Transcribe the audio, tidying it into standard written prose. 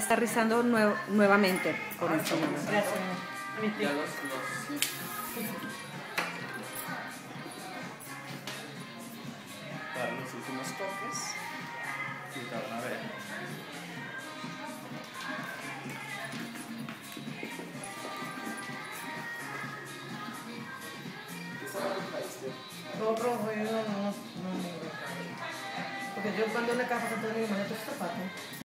está rizando nuevamente por encima. Gracias. Ya los dar los últimos toques y te van a ver. Rojo, yo no. Porque yo cuando le cajo a todo el mundo, me meto zapatos.